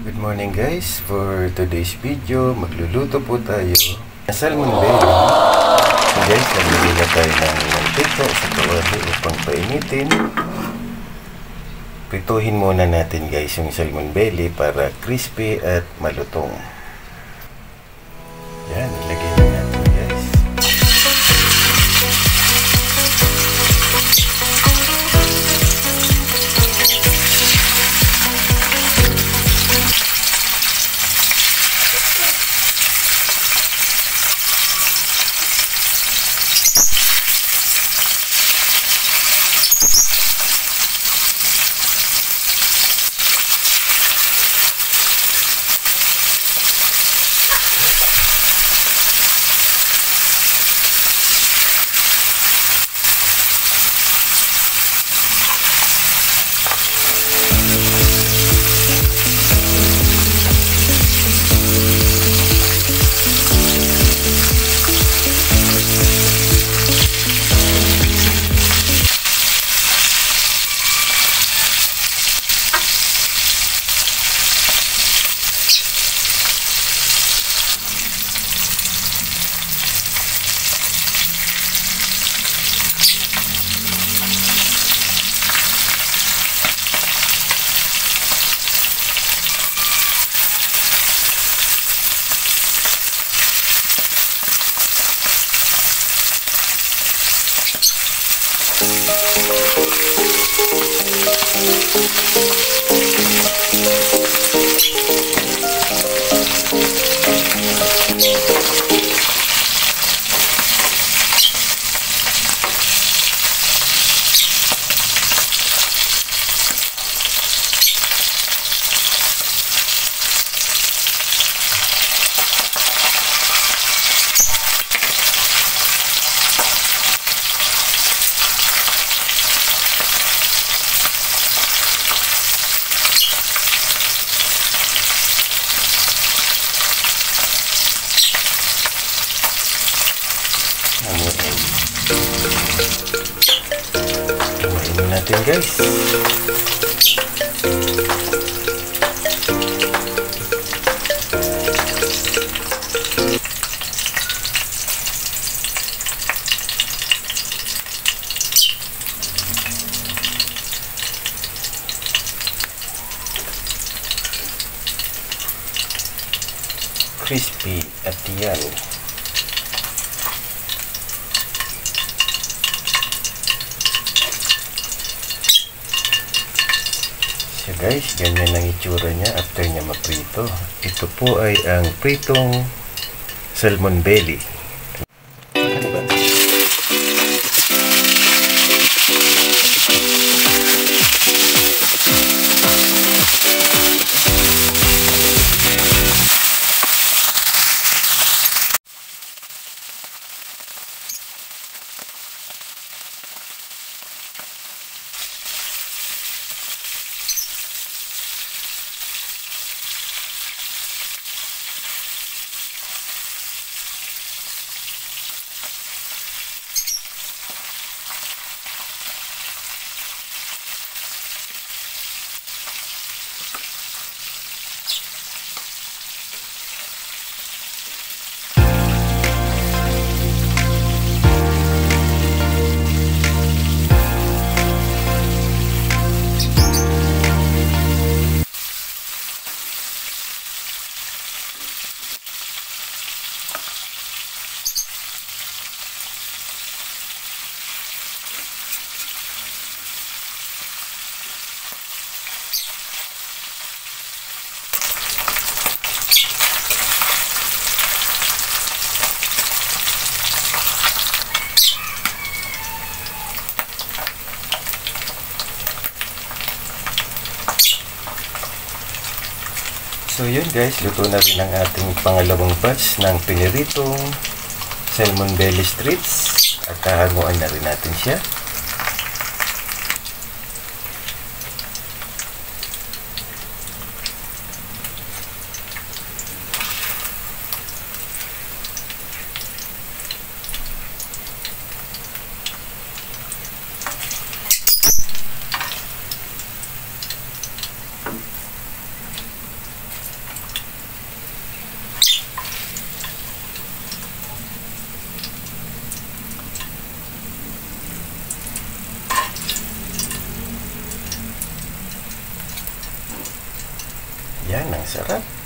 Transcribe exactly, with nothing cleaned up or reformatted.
Good morning guys, for today's video magluluto po tayo ng salmon belly. So guys, naglagay na tayo ng mantika sa kawali upang painitin. Prituhin muna natin guys yung salmon belly para crispy at malutong. Yan, ilagay na natin guys. Kumain natin guys. Crispy at yan. So guys, ganyan ang itsura niya after niya maprito. Ito po ay ang pritong salmon belly. So yun guys, luto na rin ang ating pangalawang batch ng piniritong salmon belly strips at hahanguan na rin natin siya. Yan, ang sarap.